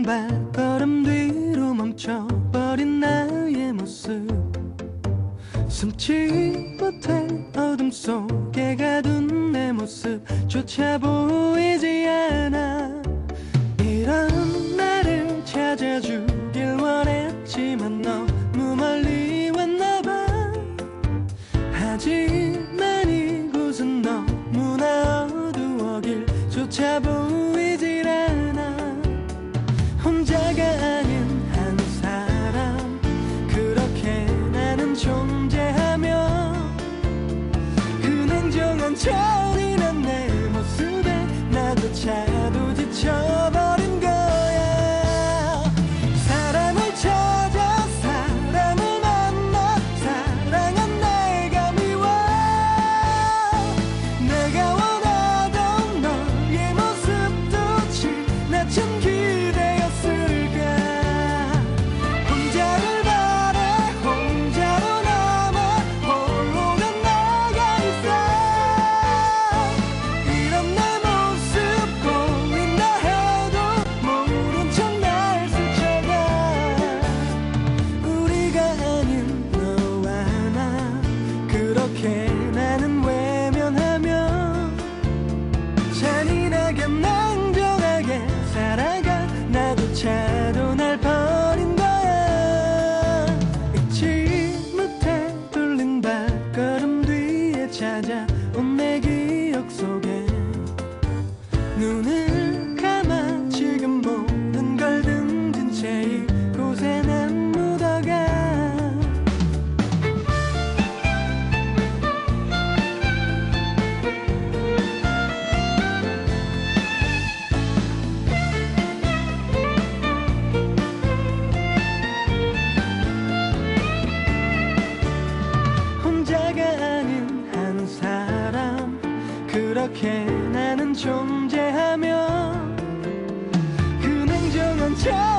발걸음 뒤로 멈춰버린 나의 모습, 숨지 못해 어둠 속에 가둔 내 모습조차 보이지 않아. 이런 나를 찾아주길 원했지만 너무 멀리 왔나봐. 하지만 이곳은 너무나 어두워 길조차 보이질 않아. 혼자가 아닌 한 사람, 그렇게 나는 존재하며 그 냉정한 잔인한 내 모습에 나조차도 지쳐버린 거야. 사람을 찾아 사람을 만나 사랑한 내가 미워. 내가 원하던 너의 모습도 지나친 기대였을까. 혼자를 바래 혼자로 남아 홀로 간 내가 있어. 이런 내 모습 보인다 해도 모른 척 날 스쳐가. 우리가 아닌 너와 나, 그렇게 나는 외면하며 잔인하게 냉정하게 살아가. 나조차도 날 버린 거야. 잊지 못해 돌린 발걸음 뒤에 찾아온 내 기억 속에 눈을 감아 지금 모든 걸 등진 채 이곳에 난 묻어가. 혼자가 아닌 한 사람, 그렇게 나는 존재하며 그 냉정한